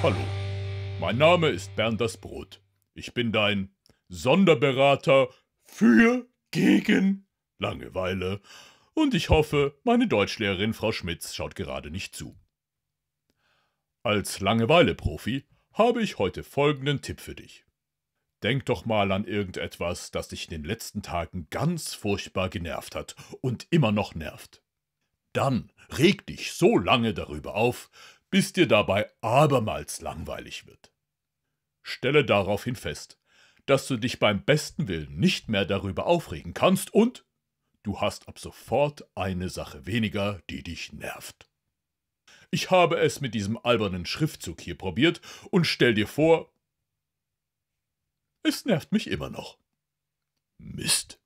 Hallo, mein Name ist Bernd das Brot. Ich bin dein Sonderberater gegen Langeweile und ich hoffe, meine Deutschlehrerin Frau Schmitz schaut gerade nicht zu. Als Langeweile-Profi habe ich heute folgenden Tipp für dich. Denk doch mal an irgendetwas, das dich in den letzten Tagen ganz furchtbar genervt hat und immer noch nervt. Dann reg dich so lange darüber auf, bis dir dabei abermals langweilig wird. Stelle daraufhin fest, dass du dich beim besten Willen nicht mehr darüber aufregen kannst und du hast ab sofort eine Sache weniger, die dich nervt. Ich habe es mit diesem albernen Schriftzug hier probiert und stell dir vor, es nervt mich immer noch. Mist.